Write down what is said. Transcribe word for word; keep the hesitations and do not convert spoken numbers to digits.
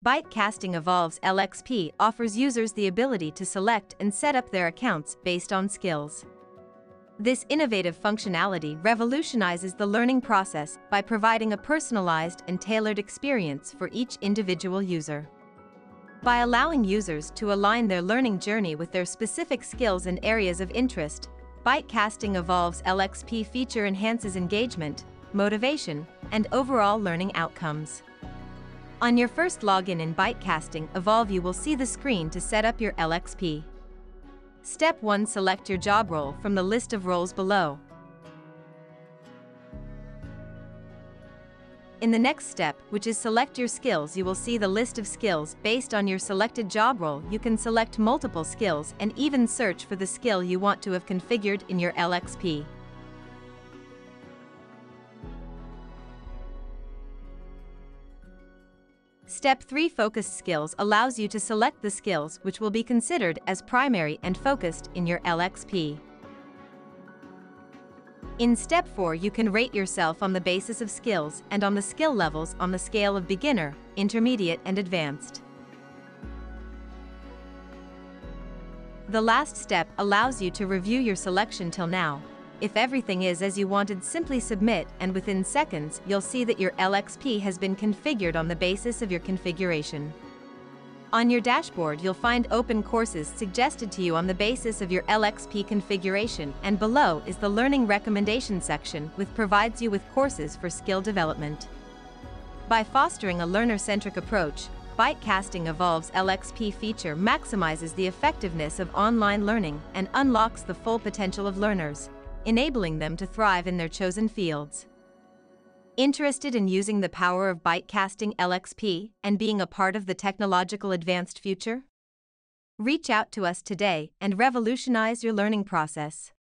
Bytecasting Evolves L X P offers users the ability to select and set up their accounts based on skills. This innovative functionality revolutionizes the learning process by providing a personalized and tailored experience for each individual user. By allowing users to align their learning journey with their specific skills and areas of interest, Bytecasting Evolves L X P feature enhances engagement, motivation, and overall learning outcomes. On your first login in Bytecasting Evolve, you will see the screen to set up your L X P. Step one. Select your job role from the list of roles below. In the next step, which is select your skills, you will see the list of skills. Based on your selected job role, you can select multiple skills and even search for the skill you want to have configured in your L X P. Step three. Focused skills allows you to select the skills which will be considered as primary and focused in your L X P. In step four, you can rate yourself on the basis of skills and on the skill levels on the scale of beginner, intermediate, and advanced. The last step allows you to review your selection till now. If everything is as you wanted, simply submit, and within seconds you'll see that your L X P has been configured on the basis of your configuration. On your dashboard, you'll find open courses suggested to you on the basis of your L X P configuration, and below is the learning recommendation section, which provides you with courses for skill development. By fostering a learner-centric approach, Bytecasting Evolves L X P feature maximizes the effectiveness of online learning and unlocks the full potential of learners, enabling them to thrive in their chosen fields. Interested in using the power of Bytecasting L X P and being a part of the technological advanced future? Reach out to us today and revolutionize your learning process.